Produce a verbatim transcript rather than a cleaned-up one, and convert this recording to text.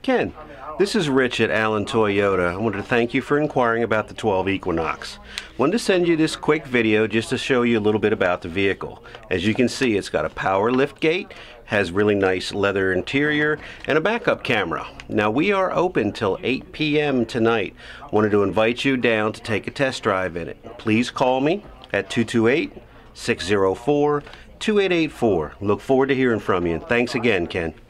Ken, this is Rich at Allen Toyota. I wanted to thank you for inquiring about the twelve Equinox. Wanted to send you this quick video just to show you a little bit about the vehicle. As you can see, it's got a power lift gate, has really nice leather interior, and a backup camera. Now we are open till eight P M tonight. Wanted to invite you down to take a test drive in it. Please call me at two two eight, six zero four, two eight eight four. Look forward to hearing from you, and thanks again, Ken.